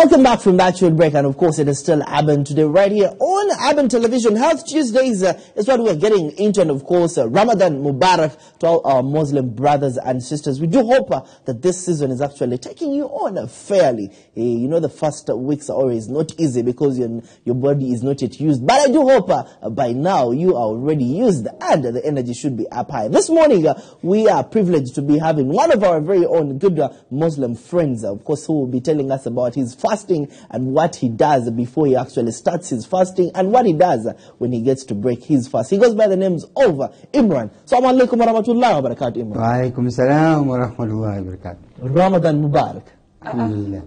Welcome back from that short break, and of course it is still Aben today right here on Aben Television. Health Tuesdays is what we're getting into, and of course Ramadan Mubarak to all our Muslim brothers and sisters. We do hope that this season is actually taking you on fairly. You know, the first weeks are always not easy because your body is not yet used, but I do hope by now you are already used and the energy should be up high. This morning we are privileged to be having one of our very own good Muslim friends, of course, who will be telling us about his fasting and what he does before he actually starts his fasting and what he does when he gets to break his fast. He goes by the names of Imran. Assalamu alaikum wa rahmatullahi wa barakatuh, Imran. Wa alaikum salam wa rahmatullahi wa barakatuh. Ramadan Mubarak. Alhamdulillah.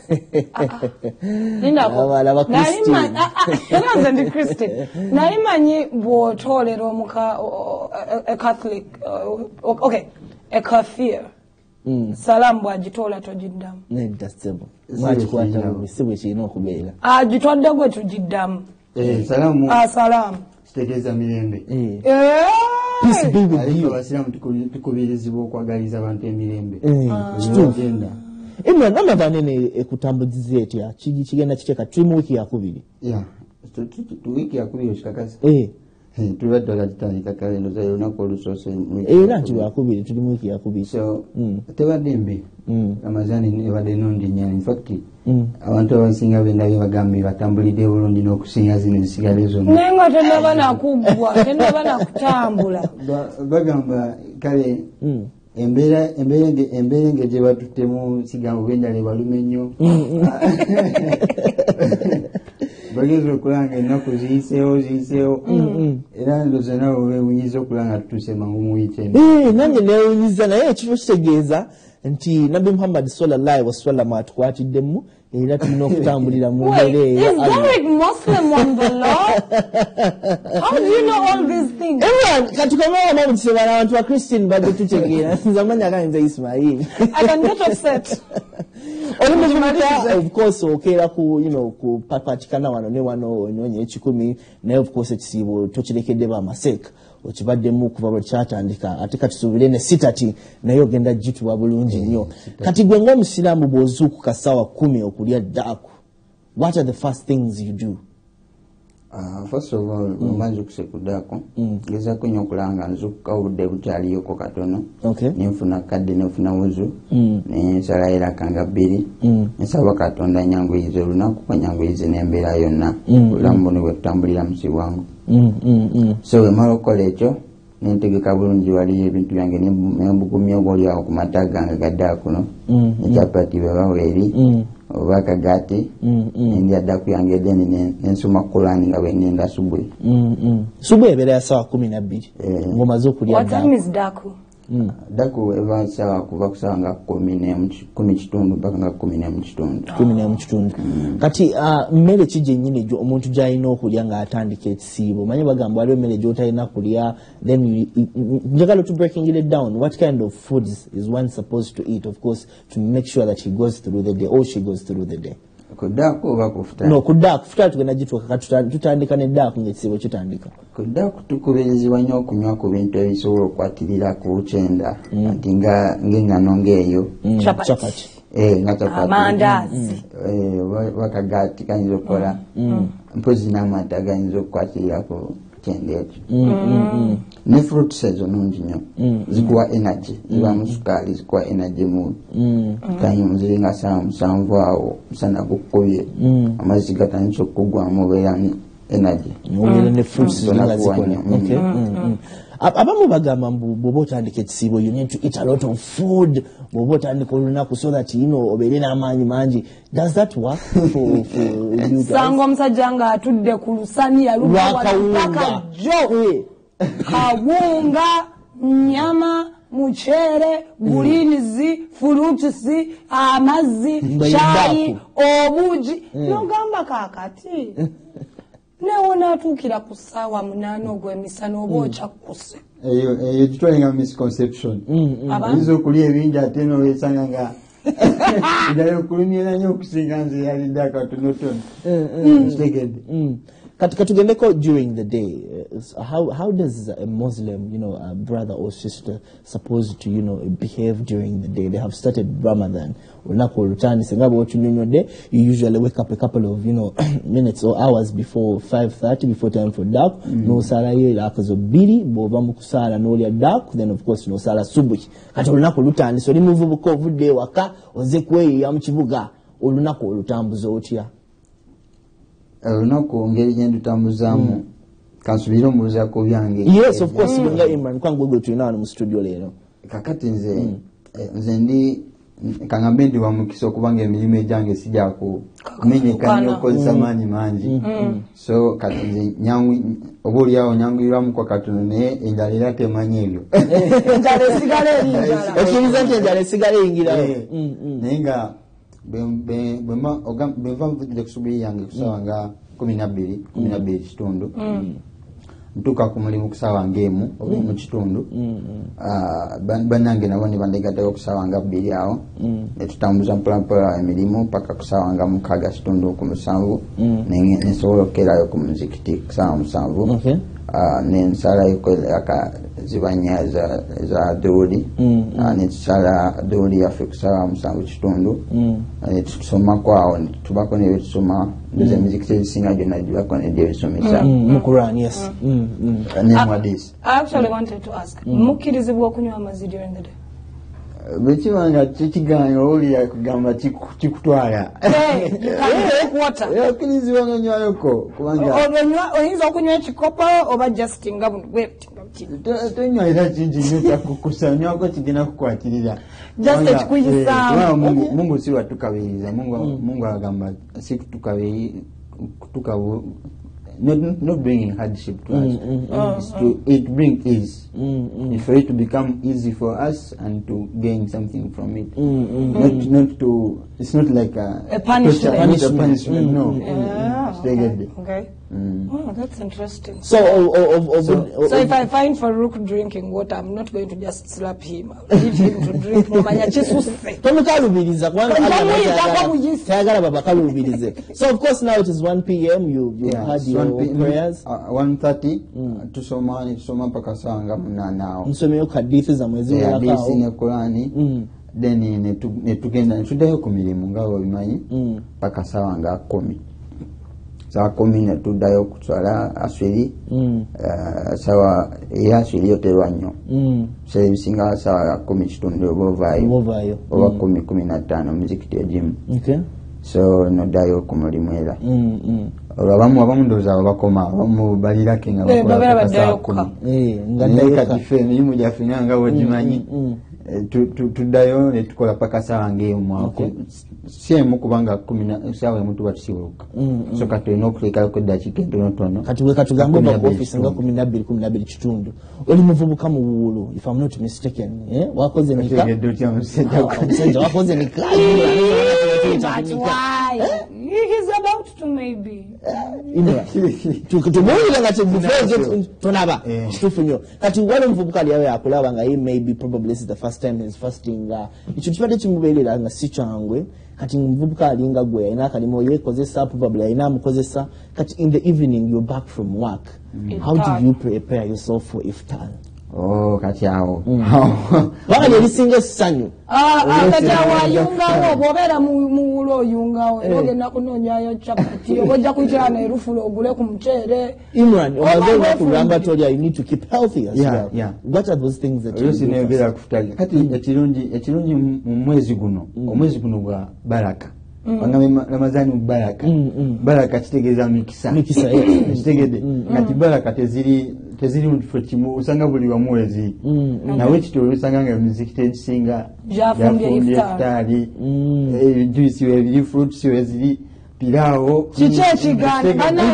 A Catholic, okay, a kafir. Salam bwajitola tojiddamu. Nedasebo. Mwachikwata bisiwe kino kubeera. Ajitwadde gwe tujiddamu. Salamu. Salam. Stegeza mirembe. Peace be with you. Abasiramu tukubirizibwa okwagaliza abantu emirembe. Kituufu. Imran namabanene ekutambuziza etya kigenda kiteeka tuli mu wiki yakubiri. Yeah. Wiki yakubiri okikakasa. Tubadde gatandika kalendo za lunaku olusoose era nti lwakubiri tuli mu wiki yakubiri. So tebadde mbi. Ramazani ebadde nnungi nnyo. In fact abantu abasinga bendabye bagambye batambulidde bulungi n'okusinga zino zisigale zonna. Naye nga tennaba nakuggwa, tennaba nakutambula. Bagamba kale embeera engeri gye batuttemu sigambo bendale balume nnyo. Bageze okulanga ennaku ziyiseewo era ndowooza nawe weewunyiza okulanga tutuuse mangu mu weekend. Nange neewunyiza naye ekifo kitegeeza nti Nabbi Muhammad sallallahu alaihi wasallam atukwatiddemu era tulina okutambulira mu mbeera eyo. Is Derek Muslim on the law? How do you know all these things? Katukamala mabukisebala abantu ba Christian badde tutegeera nze amanya ganze Ismail. I can get upset. Of course okera ku papatikana wano ne wano onyonye ekikumi naye of course ekisibo tokirekedde ba maseka okibaddemu kuva bwe kyatandika ate katusubire ne sitati naye ogenda jituwa bulungi nnyo. Kati gwe ng'omusiraamu bw'ozuuku kasawa 10 okulya ddaaku, what are the first things you do? First of all, mbanza okusekuddaako ngezaako nnyo okulanga nzukuka obudde bukyaliyoko katono. Nenfuna kadde nenfuna wuzu nensalayo kanga 2 nsaba Katonda nyanguyize olunaku kwanyanguyize n'embeera yonna obulamu buno bwe tutambulira musi bwangu. So wemala okukola ekyo nentegeka bulungi waliyo ebintu byange nembugumya oba oliawo ku mata gange gaddaakuno ekyapati bebawa eri oba kagati ndya ddaaku yange then nensoma Qur'an nga bwengenda subwe. Subwe ebeera ya sawa 12 ng'omaze okulya ddaaku. What time is daku? Daku eva sawa kuva ku sawa nga 10 kitundu mpaka nga 11 kitundu. Kati mmere ki gyennyini omuntu gy'alina okulya ng'atandika ekisiibo? Manyi bagamba waliwo emmere gy'otalina kulya, then njagala to breaking it down. What kind of foods is one supposed to eat, of course, to make sure that he goes through the day or she goes through the day? Kuddaku oba kufuta? No, kuddaku. Futa tugenda gituuka tutandika n'eddaku ng'ekisiibo kitandika. Kuddaku tukubirizibwa nnyo okunywa ku bintu ebisobola okukwatirira ku kyenda nti ng'engano ng'eyo. Chapati. Nga chapati. Amandazi. Wakagati kayinza okukola. Mpozi n'amata gayinza okukwatirira ku kyenda ekyo. Ne fruits ezo nnungi nnyo. Zikuwa energy. Zibaamu sukaali zikuwa energy mu kanyumu ziringa saa 7 awo musana gukubye amazzi gatandise okugwamu obeera energy. Ne fruits ziringa zikola. Abamu bagamba bw'oba otandika ekisiibo you need to eat a lot of food bw'oba otandika olunaku so that obeere n'amaanyi mangi. Does that work for you guys? Sanga omusajja nga atudde ku lusaniya lwakawunga kawunga, nyama, muchere, gulinizi, fruitsi, amazzi, chai, obuji. Nogamba kakati newona atuukira ku ssaawa 8 ogw'emisana oba okyakuse. Eyo kitwalinga misconception. Oyinza okulya ebingi ate n'oweesanga nga ddala okulumira nnyo okusinga nze yalidde akatonotono. Kitegedde. Katugendeko during the day, how does a Muslim, a brother or sister supposed to, behave during the day? They have started Ramadan. You usually wake up a couple of, minutes or hours before 5:30, before time for dark. No sala biri, no dark. Then of course no sala subuhi. So remove day waka ozekwe yamuchibuga olunako olutambuza otya. Olunako ngeri gyendutambuzamu kansubira omubuuza ku byange. Yes, of course, nga Imran kwangu tulina mu studio leero. Kakati nze ndi kangambe ndi wamukisa okubanga emirimu egyange sijja kumenyeka nnyo okozesa maanyi mangi. So kati nze oboolyawo nyanguyiramu kwa katono naye enjala era temanyi ebyo. Enjala esigala erinjala. Okiriza nti enjala esigala eyingirawo. Naye nga bweva nvudde kusubiri yange kusawa nga 12 kitundu. Ntuuka ku mulimu kusawa ng'emu oba mu kitundu. Bannange nabo ne bandegattako kusawa nga 2 awo. Ne tutambuza mpolampola emirimu paka kusawa nga 6 kitundu ku 7. Ne nsobola okukeerayo ku muzikiti kusawa 7. Nensalayo zibanya za doli. Nensala doli yaffe kusawa 7 kitundu. Tusoma kwawo tubako n'ebyetusoma nze muzikiti ezisinga gyonna gibako n'ebyebisomesa mu Quran. Yes. I actually wanted to ask, mukkirizibwa okunywa amazzi during the day? Bwekibanga kikiganya oli akugamba kikutwala. Okkirizibwa nga nywayoko kubanga oyinza okunywa ekikopo oba just nga tonywa era kingi nnyo kyakukusa nywako kigenda kukwatirira. Just ekikuyisaamu. Mungu si watukabiriza. Mungu agamba si kutukabu not bringing hardship to us. It brings ease. For it to become easy for us and to gain something from it. Not to. It's not like a punishment. No. Okay. Oh, that's interesting. So if I find Farouk drinking water, I'm not going to just slap him. I'll leave him to drink. So of course now it is 1 p.m. You had your prayers. 1:30 tusoma mpaka saa nga 8 awo. Nsomyeyo hadithi za mwezi wa hadithi ne Qur'ani. Then netugenda netuddayo ku mirimu nga obimanyi mpaka saa nga 10. Saa 10 netuddayo kuswala aswiri. Sawa aswiri yoterwa nnyo. Bisinga saa 10 kitundu oba ovaayo oba 10-15 muzikiti egimu. So noddayo ku mulimu era. Abamu ndowooza bakoma abamu balirako nga bakola saa 10. Naye kati ffe emirimu gyaffe nga wegimanyi tuddayo ne tukola paka saa ng'emu. Si emu kubanga saawa emu tuba tusibuka. So kati olina okuteekako eddakiika entonotono. Kati tugambe nga ku office nga 12 kitundu. Oli muvubuka mu Buwulu, if I'm not mistaken. Wakoze nika? Otegedde otya omusajja? Wakoze nika? That's why. He's about to maybe. Tumuwulira nga kyebufuzo tonaba kituufu nnyo. Kati wali omuvubuka ali yawe akulaba nga he maybe probably this is the first time he's fasting. Ekyo kibadde kimubeerera nga si kyangwe. Kati omuvubuka alinga gwe alina akalimu yeekozesa probably alina amukozesa. Kati in the evening you're back from work. How do you prepare yourself for iftar? Kati awo. Waka nelisinga essanyu. Kati awo ayungawo bw'obeera mu Buwulu oyungawo era ogenda kunoonyayo chapati ojja kuyitira erufulo ogule ku muceere. Imran, kugamba tolya you need to keep healthy as well. What are those things that you do? Nebeera kufutaga. Kati ekirungi mu mwezi guno, omwezi guno gwa baraka. Ramazani baraka. Baraka kitegeeza mikisa. Kitegedde. Kati baraka teziri mu kifo kimu osanga buli wamu wezi. Nawe kitolo osanga nga muzikiti ekisinga jafumbye iftaari. Juice webiri, fruits weziri, piraawo. Kiki ekigaana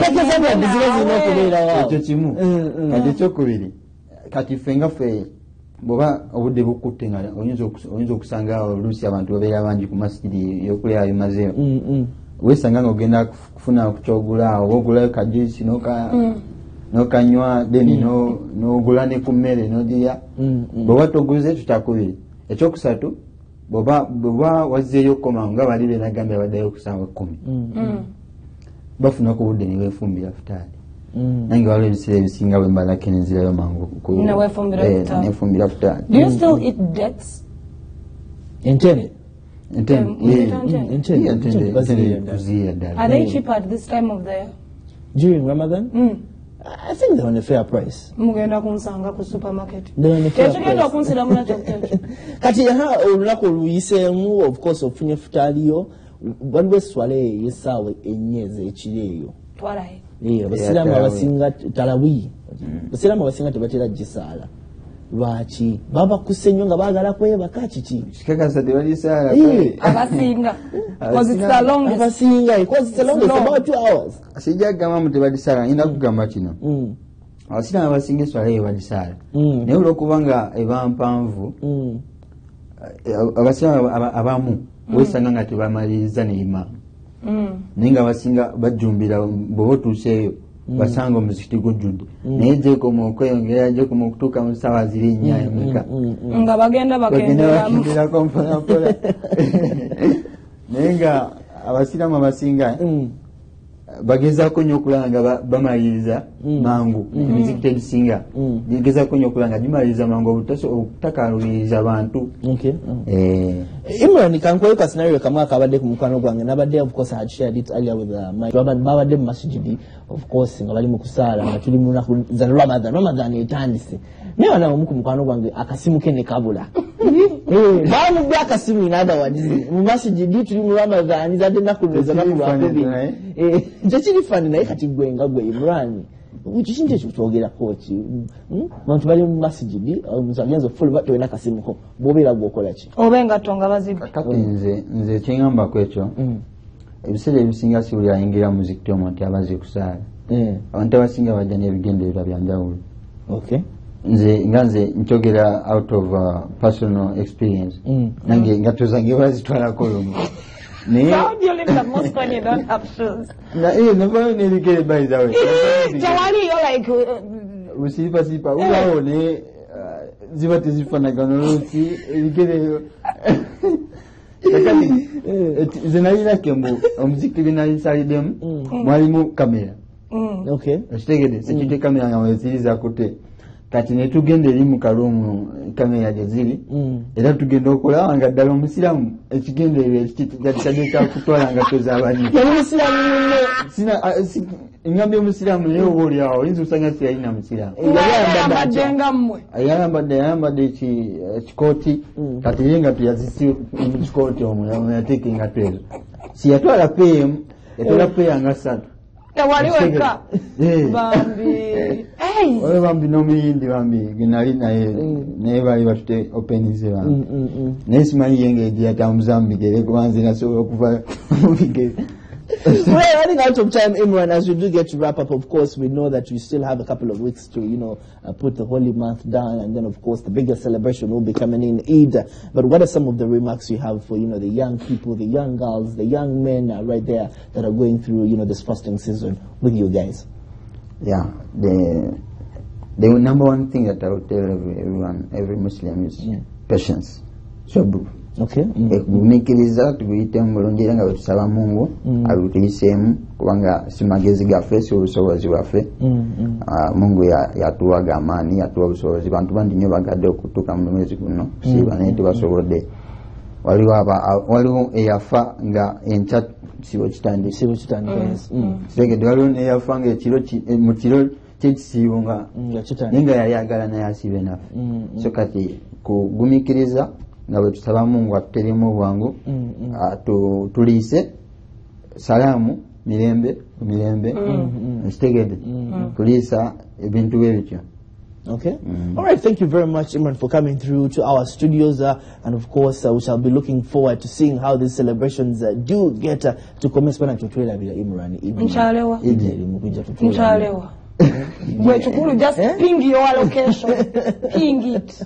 ekyo kimu. Kati ekyokubiri kati ffe nga ffe bw'oba obudde bukutte nga oyinza okusanga oluusi abantu babeera bangi ku masjidi y'okulya bimazeeyo. Weesanga ng'ogenda kufuna kukyogula oba ogulayo kajuisi n'okanywa then n'ogula ne ku mmere n'ogirya. Bw'oba toguze tukyakubiri. Ekyokusatu bw'oba wazzeeyo okukoma nga bali beenagambye baddayo okusanga 10. Bafuna ku budde ne beefumbira futaali. nange waliwo ebiseera ebisinga bwe mbalako enzirayo mangu nefumbira kutaala. Do you still eat dates? Entende? Are they cheap at this time of the year? During Ramadan? I think they're on a fair price. Mugenda kunsanga ku supermarket. They're on a fair Tekigenda kunsira muna kyokyo. Kati olunaku oluyisemu, of course, ofunye futaliyo, waliwo eswale yesaawa ennyezi ekireeyo. Twalaye. Abasiraamu abasinga talawi. Abasiraamu abasinga tebatera gisaala. Lwaki? Baba kusenyo nga baagala kwebaka kiki? Kikakasa tebalisaala. Abasinga. Because it's the longest. Abasinga, because it's the longest, about 2 hours. Sijja gamba mu tebalisaala, nina kugamba kino. Abasiraamu abasinga eswala eyo balisaala. Naye olw'okuba nga eba mpanvu, abasiraamu abamu wesanga nga tebamaliriza neima. Naye nga abasinga bajjumbira bw'oba otuuseeyo basanga omuzikiti gujjudde. Naye gyekoma okweyongera gyekoma okutuuka mu ssaawa ziri nnya emeka. Nga bagenda bakenderako mpolampola. Naye nga abasiraamu abasinga bagezaako nnyo okulaba nga bamaliriza mangu. Emizikiti egisinga gigezaako nnyo okulaba nga gimaliriza mangu obutakalubiriza abantu. Imran, kankweka scenario kamwe akabadde ku mukwano gwange nabadde, of course, I had shared it earlier with my babadde mu masjidi, of course, nga bali mu kusaala nga tuli mu lunaku za Ramadan etandise. Naye wana omu ku mukwano gwange akasimu ke ne kabula. Bamubbe akasimu inada wadizi mu masjidi tuli mu Ramadan zadde nakuleza nakulwakubi. Kyekiri fani naye kati gwe nga gwe Imran. Ukishinje kyotogera kochi. Bantu bali mu masjidi omusagenzo full bato ena kasimu ko. Bobera gwokola ki? Obenga tonga bazibu. Kati nze kyengamba kwekyo. Ebiseera ebisinga si buli ayingira muzikiti omuntu abaze kusaala. Abantu abasinga bajja n'ebigendererwa byanjawulo. Okay. Nze nchogera out of personal experience. Nange ngato zange bazitwalako lumu. How do you live in the mosque when you don't have shoes? Never nearly get it by the way. Jawali, you're like Usipa, unaone zibati zifana ganoloti, igere. Lakini zinaila kembo, muziki binalisali dem, mwalimu kamera. Okay. Shitegede, security kamera ngaweziliza kote. Kati ne tugende eri mu kalumu kamera geziri era tugenda okola nga ddala omusiramu ekigendererwa ekitadde kya kutwala nga tozabanye sina ingambye omusiramu naye oba oli awo oyinza osanga si yalina musiramu ayambadde ekikooti kati ye nga tuyazisi mu kikooti omwo yateeka engato ezo si yatwala peemu yatwala peeya nga 3 waliweka bambi oyo bambi n'omuyindi bambi ginali naye bali batute openize bambi naye simanyi ye ng'egi yatambuza mu bigere kuba nze nasobola okuva mu bigere. We're running out of time, Imran. As we do get to wrap up, of course, we know that we still have a couple of weeks to, put the holy month down, and then, of course, the biggest celebration will be coming in Eid. But what are some of the remarks you have for, the young people, the young girls, the young men right there that are going through, this fasting season with you guys? Yeah, the number one thing that I would tell everyone, every Muslim is patience. Sabr. Okay. Kumikiriza tuguyite mulungi nga tusaba Mungu alutuyisemu kubanga simagezi gaffe si obusobozi bwaffe. Mungu yatuwaga amaani yatuwa obusobozi bantu bandi nnyo bagadde okutuuka mu mwezi guno siba naye tebasobodde. Waliwo eyafa nga enkya sibo kitandika. Tegedde waliwo neyafa nga mu kiro kyekisiibo nga yali ayagala naye asibe naffe. So kati kugumikiriza nga bwe tusaba Mungu atuteremu bwangu tuliise salaamu mirembe kitegedde tuliisa ebintu bwe bityo. Okay. All right. Thank you very much, Imran, for coming through to our studios. And of course, we shall be looking forward to seeing how these celebrations do get to commence. Imran. Inshallah. Just ping your location. Ping it.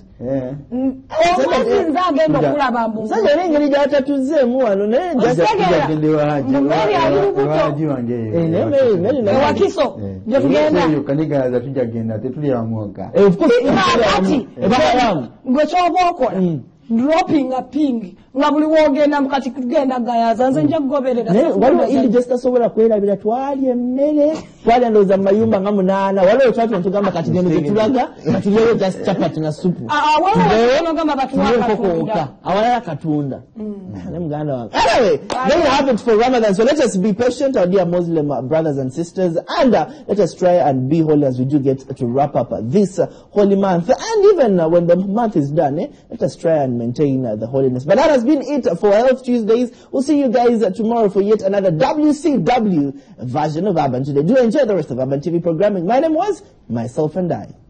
dropping a ping nga buli wogenda mukati kugenda gayaza nze nja kugoberera waliwo ili just tasobola kwerabira twali emmere twali ndoza mayumba nga 8 waliwo twatu ntugamba kati gendo zetulaga kati leo just chapati na supu waliwo ngamba batwaka awalala katunda muganda wange. Anyway, there you have it for Ramadan. So let us be patient, our dear Muslim brothers and sisters, and let us try and be holy as we do get to wrap up this holy month. And even when the month is done, let us try and maintain the holiness. But that has been it for Health Tuesdays. We'll see you guys tomorrow for yet another WCW version of Urban Today. Do enjoy the rest of Urban TV programming. My name was Myself and I.